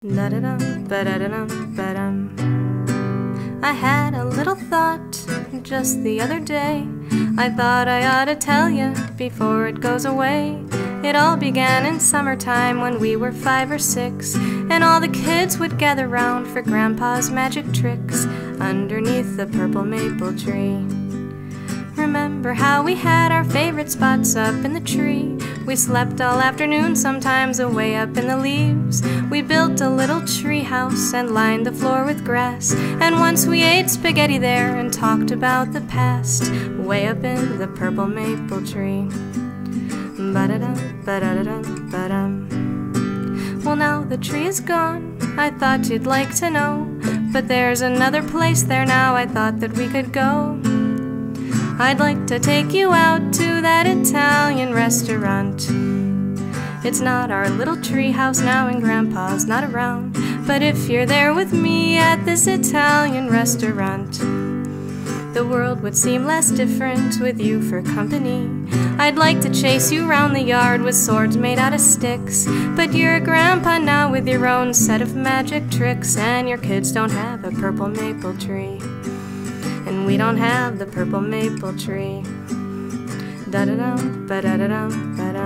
Da-da-dum, ba-da-da-dum, ba-dum. I had a little thought just the other day. I thought I ought to tell you before it goes away. It all began in summertime when we were 5 or 6, and all the kids would gather round for Grandpa's magic tricks underneath the purple maple tree. Remember how we had our favorite spots up in the tree? We slept all afternoon, sometimes away up in the leaves. We built a little tree house and lined the floor with grass, and once we ate spaghetti there and talked about the past, way up in the purple maple tree. Ba-da-dum, ba-da-da-dum, ba-dum. Well, now the tree is gone, I thought you'd like to know, but there's another place there now I thought that we could go. I'd like to take you out to that Italian restaurant. It's not our little tree house now and Grandpa's not around, but if you're there with me at this Italian restaurant, the world would seem less different with you for company. I'd like to chase you round the yard with swords made out of sticks, but you're a grandpa now with your own set of magic tricks, and your kids don't have a purple maple tree, and we don't have the purple maple tree. Da-da-dum, ba-da-da-dum, ba-da.